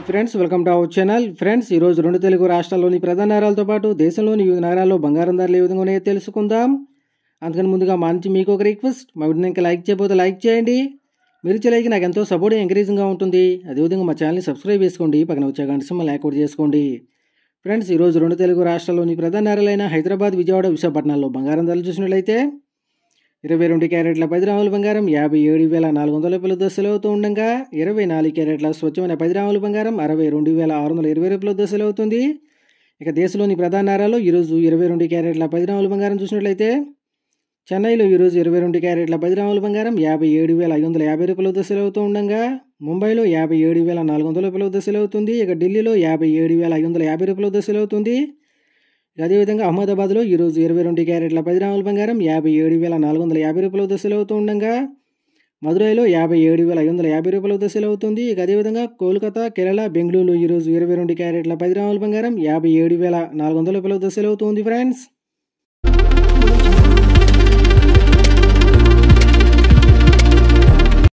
Friends, welcome to our channel. Friends, ఈరోజు రెండు తెలుగు రాష్ట్రాల్లోని ప్రధాన నగరాలతో పాటు దేశంలోని వివిధ నగరాల్లో బంగారం ధరలు ఏ విధంగా ఉన్నాయో తెలుసుకుందాం. అందుకని ముందుగా మా నుంచి మీకు ఒక రిక్వెస్ట్, మా వీడియోని ఇంకా లైక్ చేయకపోతే లైక్ చేయండి. మీరు చేయలేక నాకు ఎంతో సపోర్ట్ ఎంకరేజింగ్గా ఉంటుంది. అదేవిధంగా మా ఛానల్ని సబ్స్క్రైబ్ చేసుకోండి, పక్కన వచ్చే గంట సింబల్ యాక్టివేట్ చేసుకోండి. ఫ్రెండ్స్, ఈరోజు రెండు తెలుగు రాష్ట్రాల్లోని ప్రధాన నగరాలైన హైదరాబాద్, విజయవాడ, విశాఖపట్నాల్లో బంగారం ధరలు చూసినట్లయితే 22 క్యారెట్ల 10 గ్రాముల బంగారం 57,400 రూపాయల దశలు అవుతూ ఉండగా 24 క్యారెట్ల స్వచ్ఛమైన 10 గ్రాముల బంగారం 62,620 రూపాయల దశలు అవుతుంది. ఇక దేశంలోని ప్రధాన నగరాల్లో ఈరోజు 22 క్యారెట్ల 10 గ్రాముల బంగారం చూసినట్లయితే చెన్నైలో ఈరోజు 22 క్యారెట్ల 10 గ్రాముల బంగారం 57,550 రూపాయల దశలు అవుతూ ఉండగా ముంబైలో 57,400 రూపాయల దశలు అవుతుంది. ఇక ఢిల్లీలో 57,550 రూపాయల దశలు అవుతుంది. అదేవిధంగా అహ్మదాబాద్లో ఈరోజు 22 క్యారెట్ల 10 గ్రాముల బంగారం 57,450 రూపాయల దశలు అవుతూ ఉండగా మదురైలో 57,550 రూపాయల దశలు అవుతుంది. ఇక అదేవిధంగా కోల్కతా, కేరళ, బెంగళూరులో ఈరోజు 22 క్యారెట్ల 10 గ్రాముల బంగారం 57,400 రూపాయల దశలు అవుతుంది. ఫ్రెండ్స్.